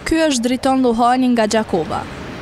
Ky është Driton Lluhani nga Gjakova.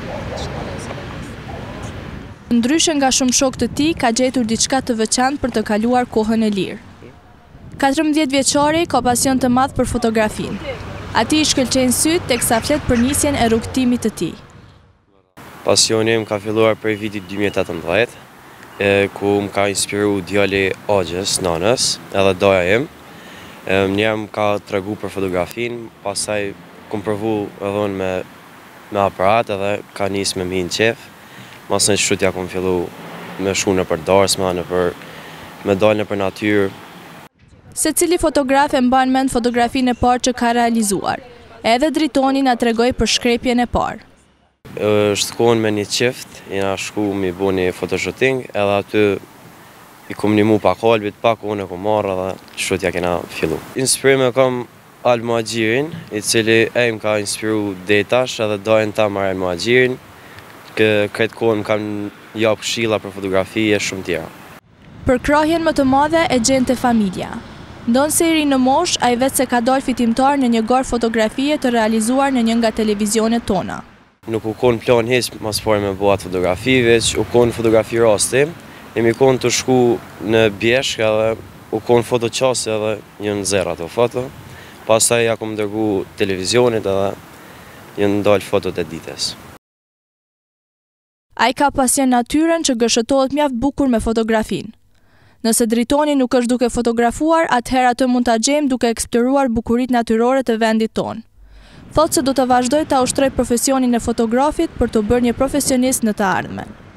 Ndryshe nga shumë shokë të tij, ka gjetur diçka të veçantë për të kaluar kohën e lirë. 14 vjeçari ka pasion të madh për fotografinë. Atij i shkëlqejnë syt teksa flet për nisjen e rrugëtimit të tij. Pasioni im ka filluar prej vitit 2018, ku më ka inspiru djali Agjës, nanës, edhe doja im. Njerë më ka tregu për fotografinë, pastaj kom provu edhe unë me aparat edhe ka nis me mi në qef. Masën shutja kom fillu me shku në për darsma, me dalë në për natyrë. Secili fotograf e mban mend fotografinë e parë që ka realizuar. Edhe Dritoni na tregoi për shkrepjen e parë. Shkohen me një qift, jena shku mi bu një fotoshooting, edhe aty i kom një mu pa kalbit, pak unë e kom marrë edhe shutja kena fillu. Inspirim e kam Al-Muhaxhirin, i cili më ka inspiru detash edhe dojnë ta marrë Al-Muhaxhirin, këtë kohën më kam japë këshilla për fotografi e shumë tjera. Për krahjen më të madhe e gjente familja. Ndonë se i ri në mosh, a i vetë se ka dalë fitimtar në një garë fotografie të realizuar në një nga televizionet tona. Nuk u konë plan hes mas pare me bëhat fotografive, që u konë fotografi rasti, mi konë të shku në bjeshk edhe u konë foto qase edhe një në zera të foto. Pastaj ja kom dërgu televizionit edhe një ndalë fotot e dites. A i ka pasion natyren që gëshëtohet mjaft bukur me fotografinë. Nëse Dritoni nuk është duke fotografuar, atëherë atë mund ta gjejmë duke eksploruar bukuritë natyrore të vendit tonë. Thotë se do të vazhdoj ta ushtroj profesionin e fotografit për të bërë një profesionist në të ardhmen.